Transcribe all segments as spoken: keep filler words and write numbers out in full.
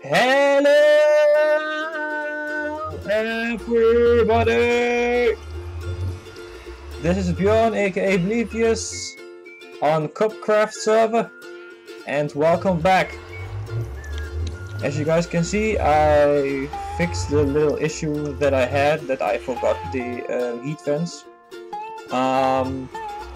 Hello, everybody! This is Bjorn, aka Blevious, on Cupcraft server, and welcome back. As you guys can see, I fixed the little issue that I had, that I forgot the uh, heat vents. Um,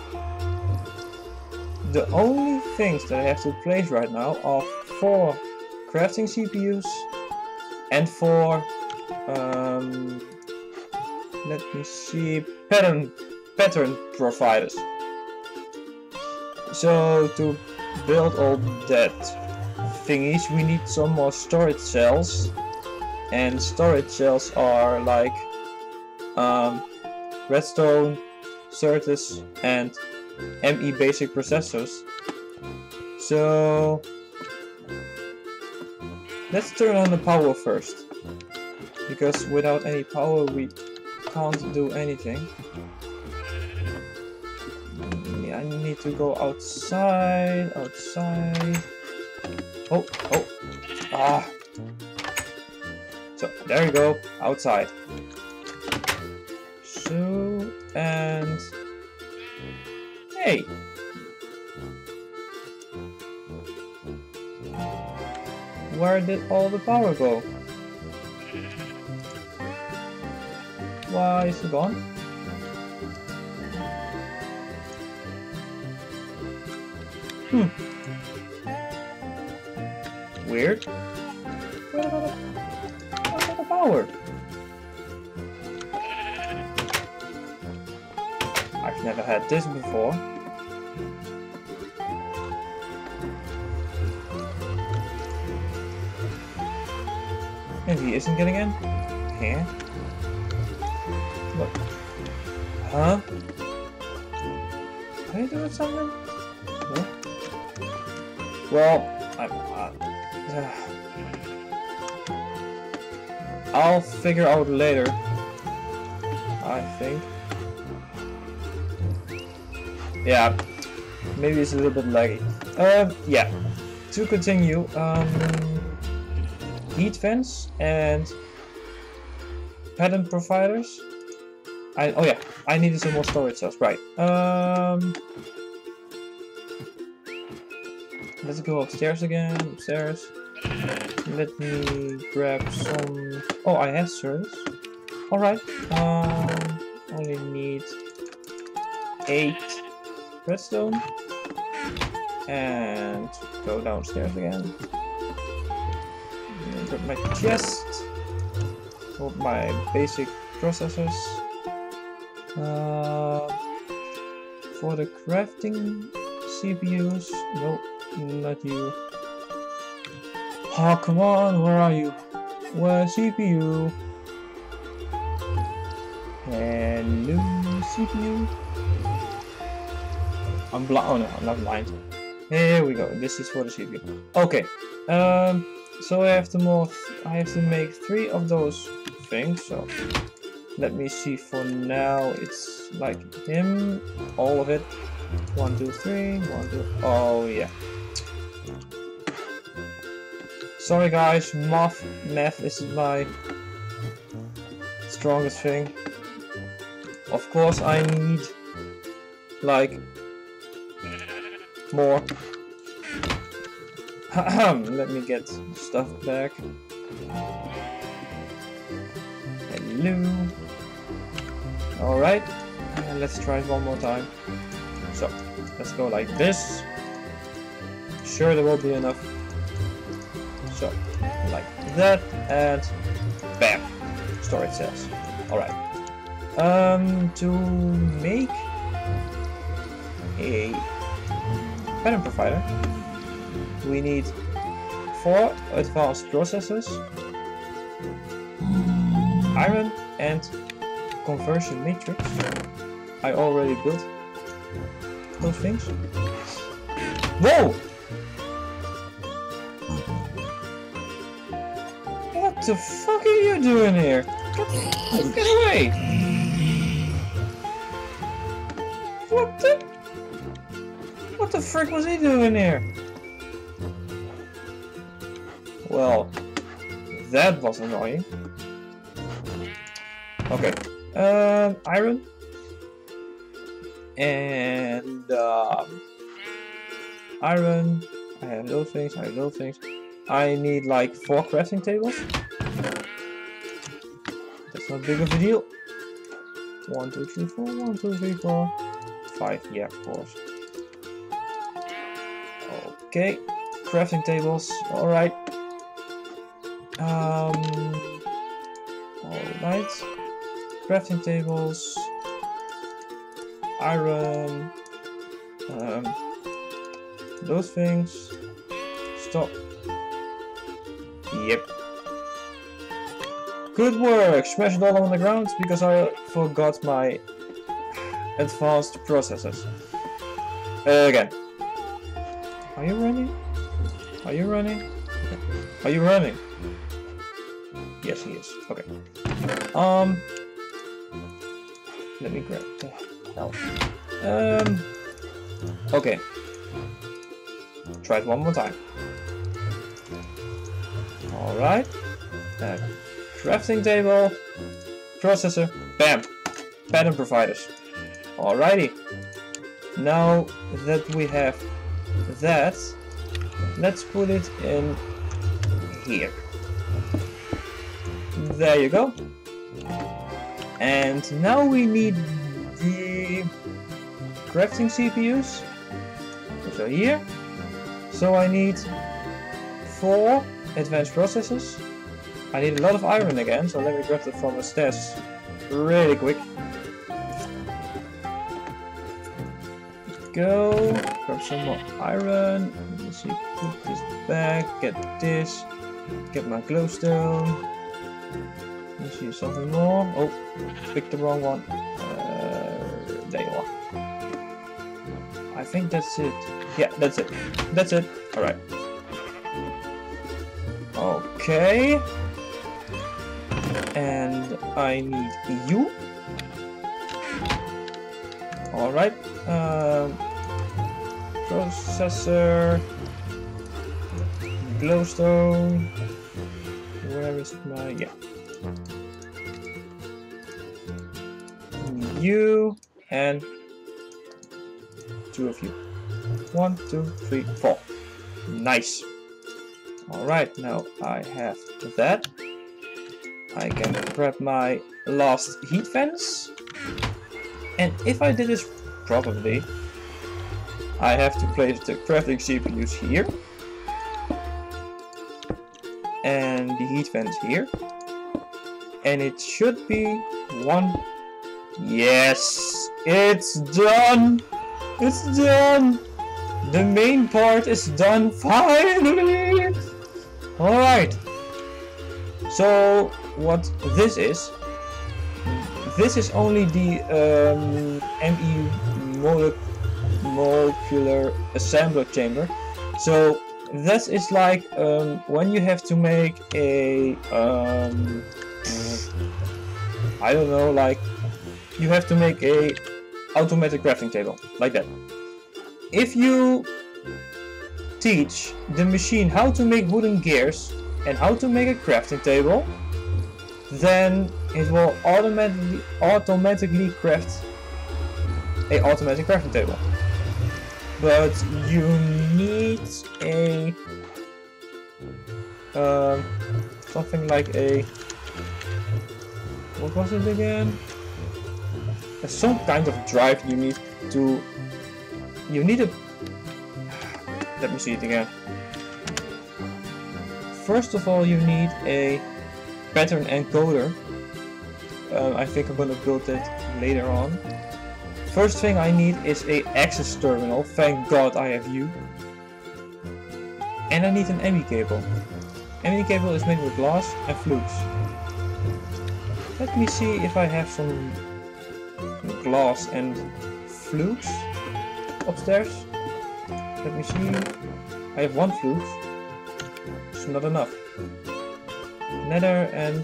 the only things that I have to place right now are four crafting C P Us and four, um, let me see, pattern pattern providers. So to build all that thingies, we need some more storage cells, and storage cells are like um, redstone, Certus, and M E basic processors. So let's turn on the power first, because without any power we can't do anything. I need to go outside, outside. Oh, oh, ah. So there you go, outside. So, and hey. Where did all the power go? Why is it gone? Hmm. Weird. What about the, what about the power? I've never had this before. And he isn't getting in? Huh? What? Huh? Are you doing something? No? Well, I'm, uh, uh, I'll figure out later, I think. Yeah, maybe it's a little bit laggy. Um, yeah, to continue, um, heat vents and pattern providers. I, oh yeah, I needed some more storage cells, right. Um, let's go upstairs again, upstairs. Let me grab some... Oh, I have service. Alright, um, only need eight redstone. And go downstairs again. Grab my chest. Grab my basic processors. Uh, for the crafting C P Us, no, not you. Oh, come on, where are you? Where's C P U? Hello, C P U. I'm blind. Oh no, I'm not blind. Here we go. This is for the C P U. Okay. Um. So I have to more. I have to make three of those things. So let me see. For now, it's like him. All of it. One, two, three. One, two. Oh yeah. Sorry guys, math, math isn't my strongest thing. Of course I need like more. Let me get stuff back. Hello. Alright, uh, let's try it one more time. So, let's go like this. Sure, there will be enough. So, like that, and bam, storage cells. Alright. Um, to make a pattern provider, we need four advanced processors, iron, and conversion matrix. I already built those things. Whoa! What the fuck are you doing here? Get, get away! What the? What What the frick was he doing here? Well, that was annoying. Okay, um, iron. And um, iron. I have those things, I have those things. I need like four crafting tables. That's not big of a deal. One, two, three, four, one, two, three, four. Five, yeah, of course. Okay, crafting tables, alright. Um, alright. Crafting tables. Iron. Um, those things. Stop. Yep. Good work! Smash it all on the ground because I forgot my advanced processors. Uh, again. Are you running? Are you running? Are you running? Yes, he is. Okay. Um. Let me grab the health. Um. Okay. Try it one more time. Alright. Uh, crafting table. Processor. Bam! Pattern providers. Alrighty. Now that we have that, let's put it in here. There you go. And now we need the crafting C P Us, which are here. So I need four advanced processors. I need a lot of iron again, so let me grab it from the stairs really quick. Go, grab some more iron. Let's see, put this back, get this, get my glowstone. Let's see something more. Oh, picked the wrong one. Uh, there you are. I think that's it. Yeah, that's it. That's it. Alright. Okay. And I need you. Alright. Um, processor. Glowstone. Where is my... yeah. You and two of you. One, two, three, four. Nice. Alright, now I have that. I can grab my last heat fence. And if I did this properly, I have to place the crafting C P Us here. And the heat fence here. And it should be one. Yes, it's done. It's done. The main part is done finally. Alright. So what this is, this is only the um, M E molecular assembler chamber. So this is like um, when you have to make a um, I don't know, like you have to make a automatic crafting table like that. If you teach the machine how to make wooden gears and how to make a crafting table, then it will automatically automatically craft a automatic crafting table. But you need a um, something like a, what was it again? There's some kind of drive you need to, you need a, let me see it again. First of all, you need a pattern encoder. Uh, I think I'm gonna build that later on. First thing I need is a access terminal. Thank God I have you. And I need an M E cable. M E cable is made with glass and flukes. Let me see if I have some glass and flukes upstairs. Let me see. I have one fluke. It's not enough. Nether and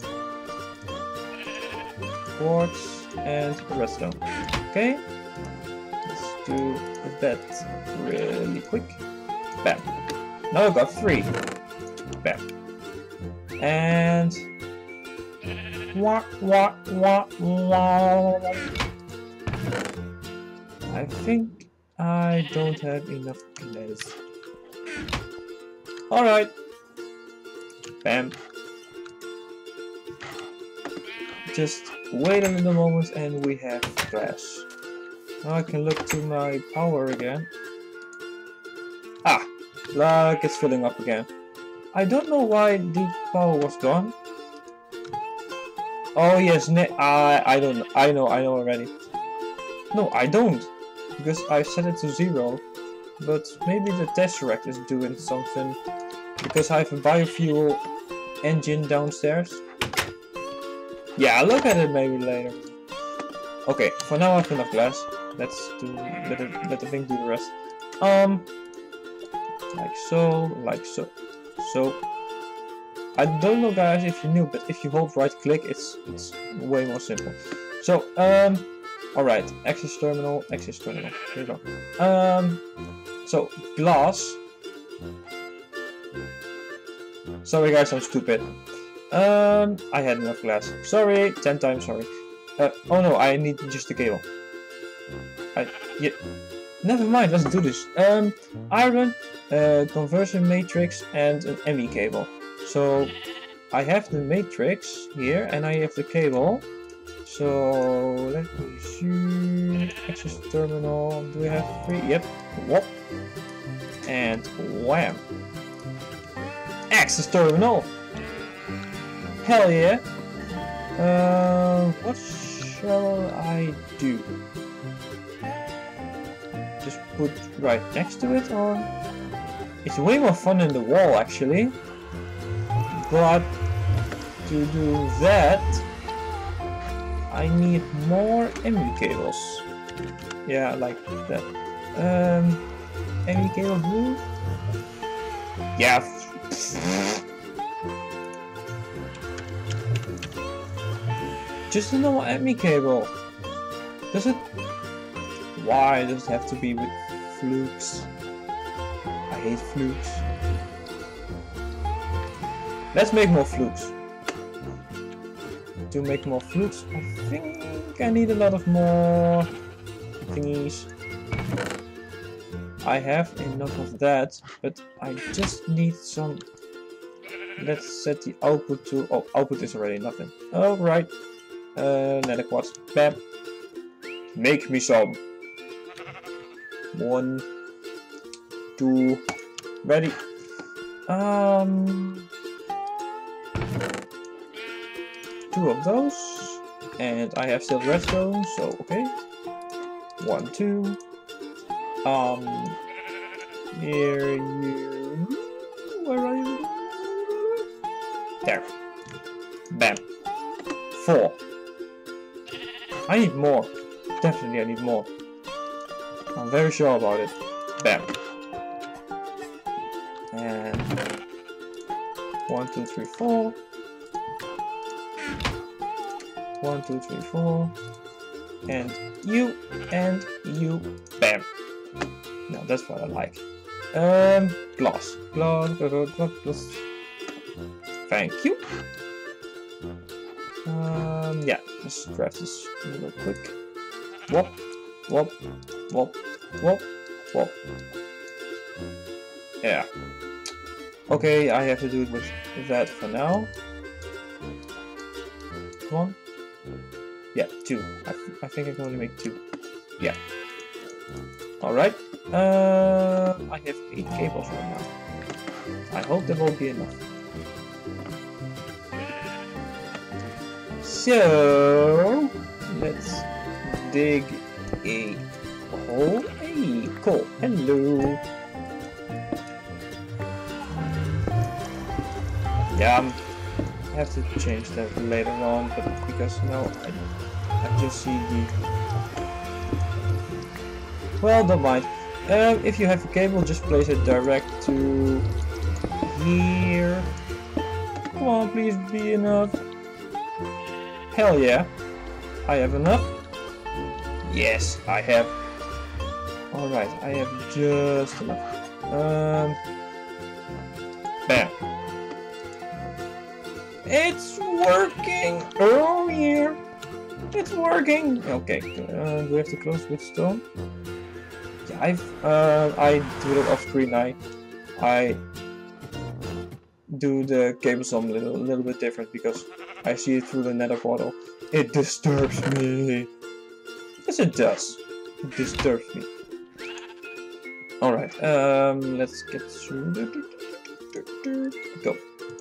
quartz and redstone. Okay. Let's do that really quick. Bam. Now I've got three. Bam. And wah wah wah wah. I think I don't have enough glass. Alright. Bam. Just wait a little moment and we have glass. Now I can look to my power again. Ah! Look, it's filling up again. I don't know why the power was gone. Oh yes, ne I I don't know. I know, I know already. No, I don't, because I set it to zero. But maybe the Tesseract is doing something, because I have a biofuel engine downstairs. Yeah, look at it maybe later. Okay, for now I have enough glass. Let's do let it let the thing do the rest. Um, like so, like so, so. I don't know, guys, if you knew, but if you hold right click, it's it's way more simple. So um, all right, access terminal, access terminal. Here we go. Um, so glass. Sorry, guys, I'm stupid. Um, I had enough glass. Sorry, ten times sorry. Uh, oh no, I need just the cable. I yeah. Never mind, let's do this. Um, iron, uh, conversion matrix, and an M E cable. So I have the matrix here, and I have the cable. So let me see. Access terminal. Do we have three? Yep. Whoop. And wham. Access terminal. Hell yeah. Uh, what shall I do? Just put right next to it, or it's way more fun in the wall actually. But to do that, I need more M E cables. Yeah, like that. Um, M E cable blue. Yeah. Just a normal M E cable. Does it? Why does it have to be with flukes? I hate flukes. Let's make more flukes. To make more flukes, I think I need a lot of more thingies. I have enough of that, but I just need some. Let's set the output to. Oh, output is already nothing. Alright. Uh, another quad. Bam. Make me some. One. Two. Ready. Um. Two of those, and I have still redstone, so okay. One, two. Um, here you. Where are you? There. Bam. Four. I need more. Definitely, I need more. I'm very sure about it. Bam. And one, two, three, four. One, two, three, four, and you, and you, bam. Now that's what I like. Um, glass, glass, glass, glass, glass. Thank you. Um, yeah, let's craft this real quick. Whoop, whoop, whoop, whoop, whoop. Yeah. Okay, I have to do it with that for now. Come on. Yeah, two. I, th I think I can only make two. Yeah. Alright. Uh, I have eight cables right now. I hope that will be enough. So, let's dig a hole. Hey, cool. Hello. Yeah, I'm I have to change that later on, but because now I, I just see the... Well, don't mind. Um, if you have a cable, just place it direct to here. Come on, please be enough. Hell yeah. I have enough. Yes, I have. Alright, I have just enough. Um, bam. It's working! Oh yeah! It's working! Okay, uh, do we have to close with stone? Yeah, I've, uh, I do it off screen. I, I do the cable sum a little, a little bit different because I see it through the nether portal. It disturbs me. Yes, it does. It disturbs me. Alright, um, let's get through. Go.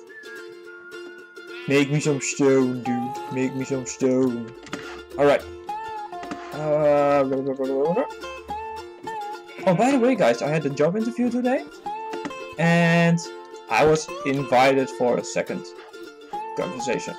Make me some stone, dude. Make me some stone. Alright. Uh, oh, by the way, guys, I had a job interview today. And I was invited for a second conversation.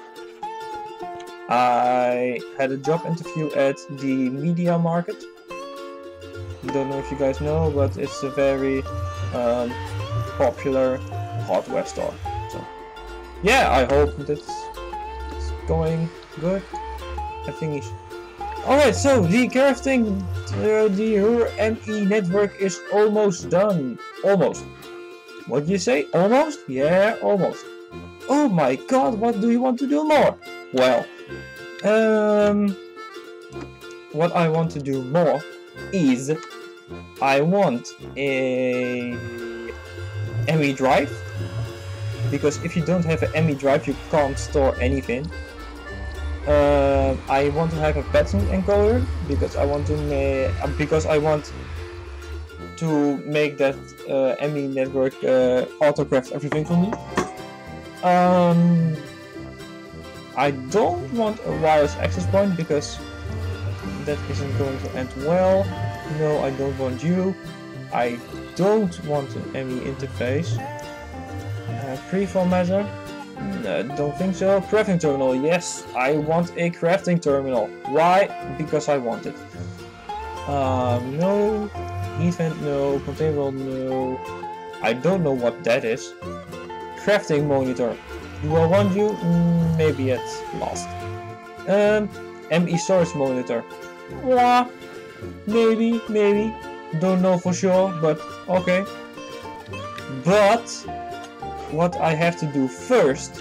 I had a job interview at the media market. Don't know if you guys know, but it's a very um, popular hardware store. So, yeah, I hope that it's going good. I think it's... Alright, so the crafting, uh, the R U R M E network is almost done. Almost. What do you say? Almost? Yeah, almost. Oh my god, what do you want to do more? Well, um, what I want to do more is I want a M E drive, because if you don't have an M E drive you can't store anything. Uh, I want to have a pattern encoder because I want to ma because I want to make that uh, M E network uh, autocraft everything for me. Um, I don't want a wireless access point because that isn't going to end well. No, I don't want you. I don't want an M E interface. Uh, Preformatter? No, don't think so. Crafting terminal, yes, I want a crafting terminal. Why? Because I want it. Um, no. Heat vent, no. Container world, no. I don't know what that is. Crafting monitor. Do I want you? Mm, maybe at last. Um, M E storage monitor. Wah. Maybe, maybe. Don't know for sure, but okay. But what I have to do first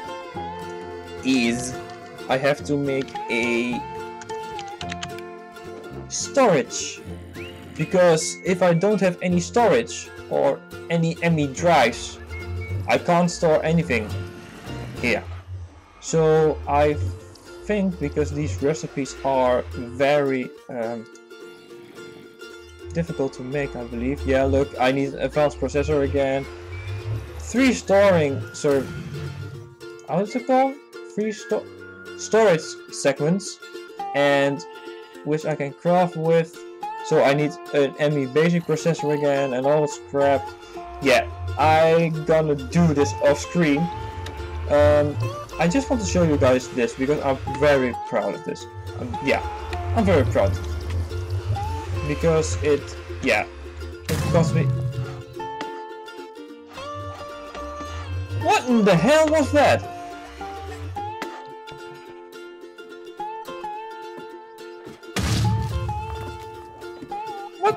is I have to make a storage, because if I don't have any storage or any M E drives, I can't store anything here. So I think, because these recipes are very um, difficult to make, I believe. Yeah, look, I need an advanced processor again. Three storing serv. How is it called? Three sto storage segments, and which I can craft with. So I need an M E basic processor again and all this crap. Yeah, I'm gonna do this off screen. Um, I just want to show you guys this because I'm very proud of this. Um, yeah, I'm very proud because it, yeah, it cost me. What in the hell was that? What?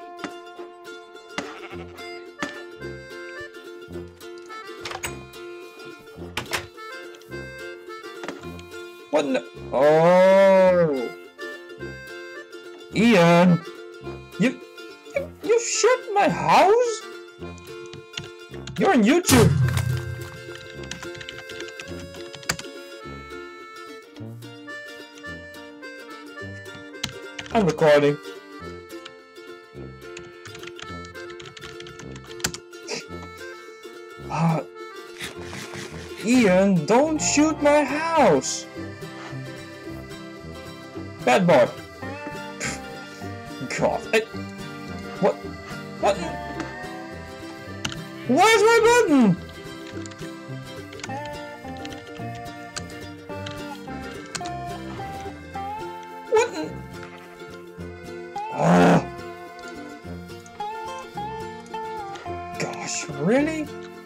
What in the... Oh! Ian! You, you... You shut my house? You're on YouTube! I'm recording. uh, Ian, don't shoot my house! Bad boy. God. I, what? What? Where's my button? What? Ah. Gosh, really?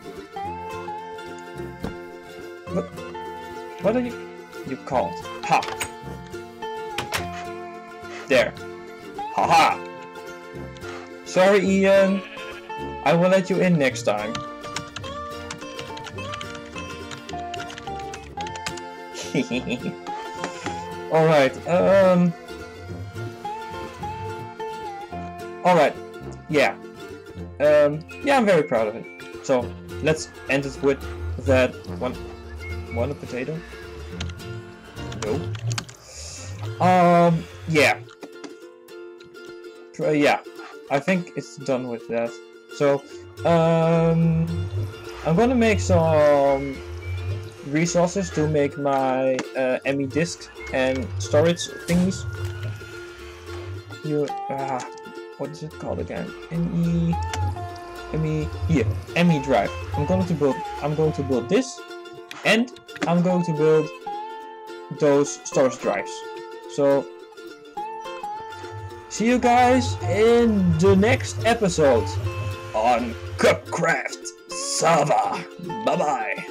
What? What are you? You can't. Ha! There. Haha! Sorry, Ian. I will let you in next time. Alright, um... Alright, yeah. Um, yeah, I'm very proud of it. So, let's end it with that one... One a potato? No. Um, yeah. Uh, yeah, I think it's done with that. So, um... I'm gonna make some resources to make my uh, M E disk and storage thingies. You, uh, what is it called again? M E, M E, yeah, M E drive. I'm going to build. I'm going to build this, and I'm going to build those storage drives. So, see you guys in the next episode on Cupcraft Server. Bye bye.